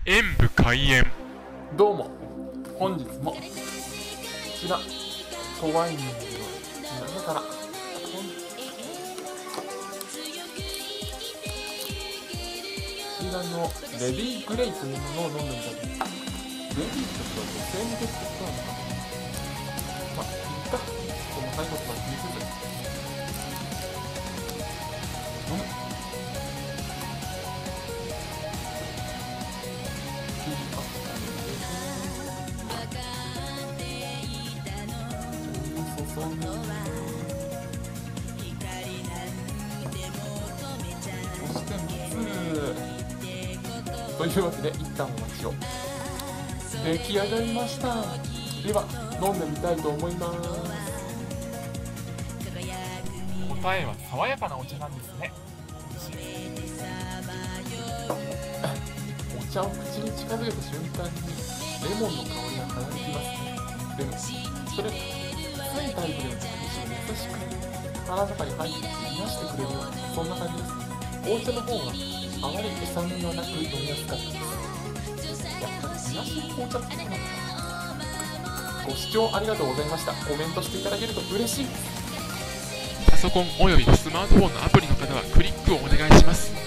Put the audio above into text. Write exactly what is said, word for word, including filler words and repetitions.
演武開演。 どうも、本日もこちらトワイニングの中からこちらのレディーグレイというものを飲んでみたいです。レディーとしては女性に出てきたのかな。まあ、いいか。この最後とは気にせず飲む。そしてみっつというわけで一旦お待ちを。出来上がりました。では飲んでみたいと思います。答えは爽やかなお茶なんですね。お茶を口に近づけた瞬間にレモンの香りが鼻にきますね。でもそれついタイプでも優しく体の中に入って癒してくれるような、そんな感じです。紅茶の方はあまり酸味はなく飲みやすかったです。やっぱり癒しの紅茶ってことなのかな。ご視聴ありがとうございました。コメントしていただけると嬉しいです。 パソコンおよびスマートフォンのアプリの方はクリックをお願いします。